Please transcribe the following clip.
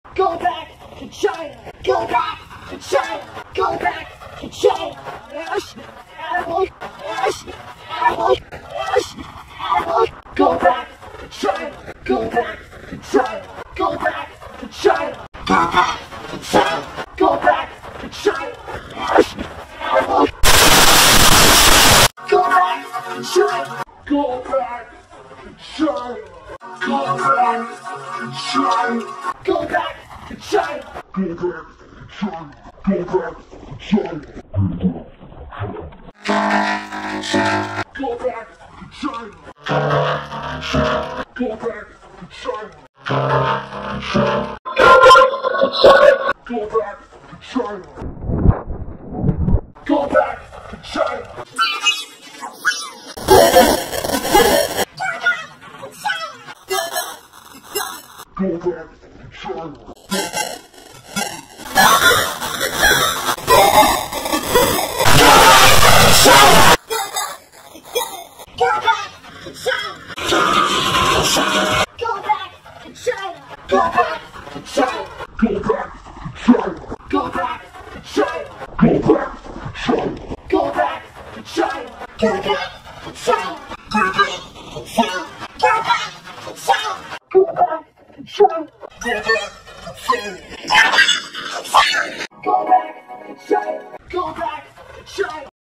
Go back to China. Go back to China. Go back to China. Yes. Yes. Yes. Go back to China. Go back to China. Go back to China. Go back to China. Go back to China. Yes. Go back to China. Go back to China. Go back to China. Go back to China. Go back to China. Go back to China. Go back to China. Go back to China. Go back to China. Go back to China. Go back to China. Go back to China.